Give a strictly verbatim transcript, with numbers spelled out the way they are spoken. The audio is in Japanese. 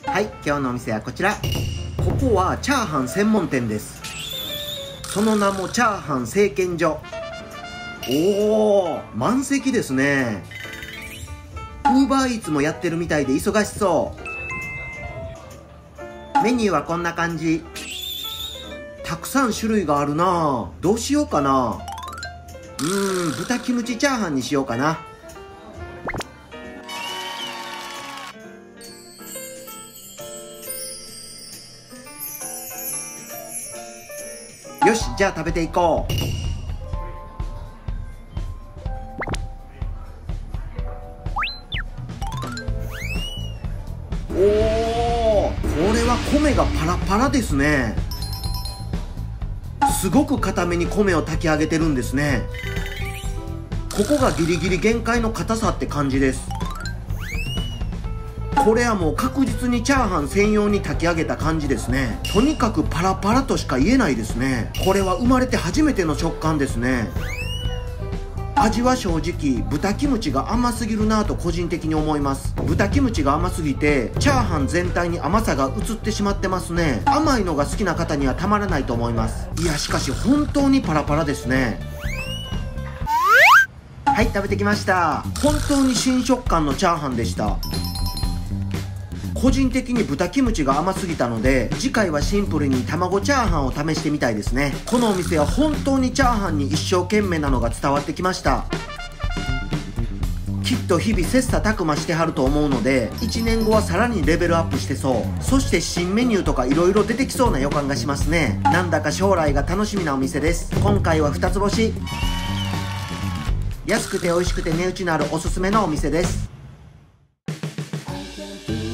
はい、今日のお店はこちら。ここはチャーハン専門店です。その名もチャーハン製麺所。おー、満席ですね。ウーバーイーツもやってるみたいで忙しそう。メニューはこんな感じ。たくさん種類があるなぁ。どうしようかな。うーん、豚キムチチャーハンにしようかな。よし、じゃあ食べていこう。おー、これは米がパラパラですね。すごく固めに米を炊き上げてるんですね。ここがギリギリ限界の硬さって感じです。これはもう確実にチャーハン専用に炊き上げた感じですね。とにかくパラパラとしか言えないですね。これは生まれて初めての食感ですね。味は正直豚キムチが甘すぎるなぁと個人的に思います。豚キムチが甘すぎてチャーハン全体に甘さが移ってしまってますね。甘いのが好きな方にはたまらないと思います。いや、しかし本当にパラパラですね。はい、食べてきました。本当に新食感のチャーハンでした。個人的に豚キムチが甘すぎたので、次回はシンプルに卵チャーハンを試してみたいですね。このお店は本当にチャーハンに一生懸命なのが伝わってきました。きっと日々切磋琢磨してはると思うので、いちねんごはさらにレベルアップしてそう。そして新メニューとか色々出てきそうな予感がしますね。なんだか将来が楽しみなお店です。今回はふたつ星。安くて美味しくて値打ちのあるおすすめのお店です。